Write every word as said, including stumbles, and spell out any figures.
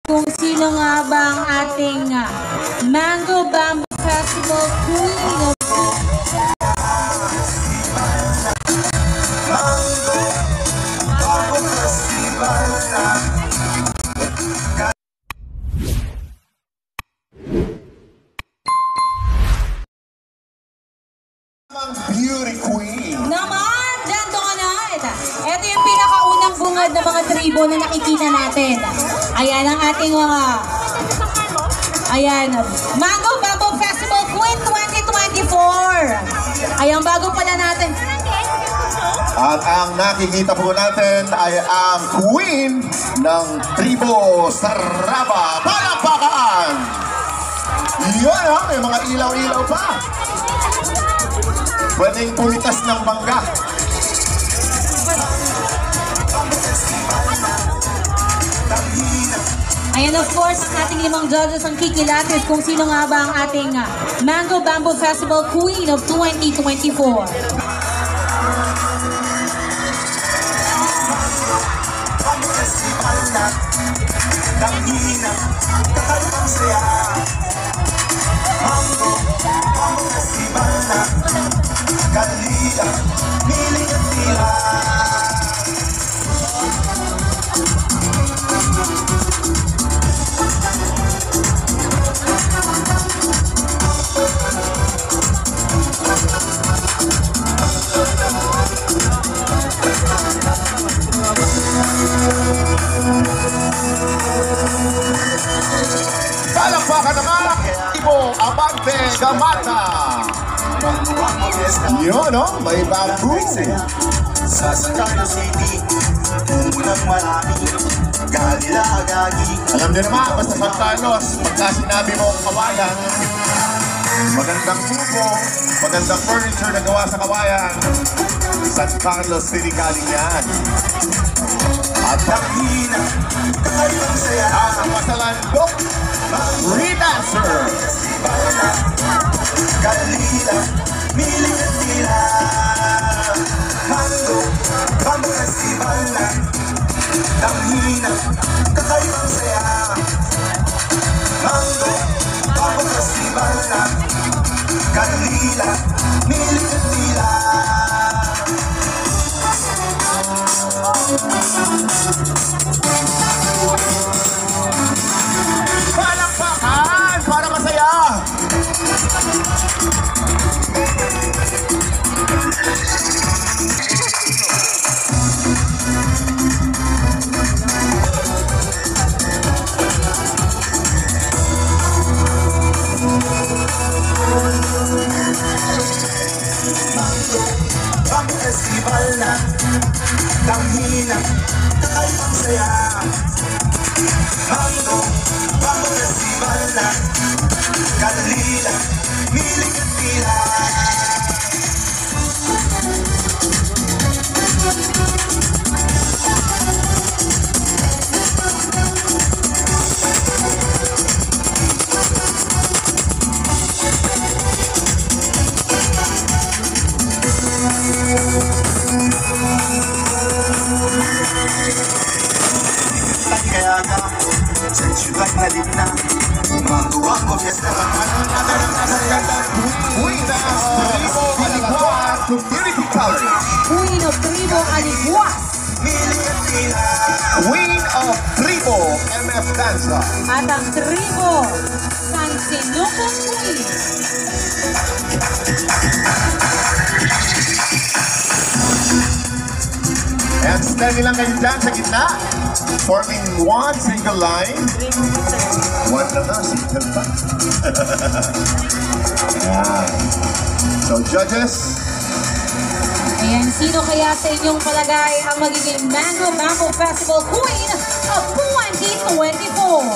kung sino nga ba ang ating uh, Mango Bamboo Festival Queen of Beauty Queen. Naman, dyan tonight. Ito yung pinakaunang bungad ng mga tribo na nakikita natin. Ayan ang ating mga... Ayan, Mango Bamboo Festival Queen twenty twenty-four. Ayan, bago pala natin. At ang nakikita po natin ay ang Queen ng Tribo Saraba. Palakpakan! Yun ha, may mga ilaw-ilaw pa. Pwedeng pumitas ng bangga. Ayan, of course, ang ating limang judges ang kikilatis kung sino nga ba ang ating uh, Mango Bamboo Festival Queen of twenty twenty-four. Kalida, miling at tila. Palakpakan naman! Ibo Abante Gamata! Yun, no? May bamboo. Sa San Carlos City, unang marami, Galila Agagi. Alam niyo naman, basta San Carlos, pagka sinabi mo ang kawayan, magandang tubo, magandang furniture na gawa sa kawayan, San Carlos City galing yan. At ang hina, kakaibang saya, ang masalandok, re-dancer. Galila, miling at tila. Mango, Bamboo Festival na. Tanghina, kakaibang saya. Mango, Bamboo Festival na. Galila, miling at tila. Palakpakan para masaya. Bamboo Festival na. Tanghina, kakaibang saya. Mango, Bamboo Festival na. Galila, miling at tila. Kaya ka, sa siyudad na ligna, magawa ko fiesta ka Queen of Tribo Aliguas Community College. Queen of Tribo Aliguas. miling at tila. Queen of Tribo M F Danza. At ang Tribo San Sinuco Queen. And steady lang kayo dyan sa gitna, forming one single line. One na na, single pa. Ayan. So judges, Ayan, sino kaya sa inyong palagay ang magiging Mango Bamboo Festival Queen of twenty twenty-four?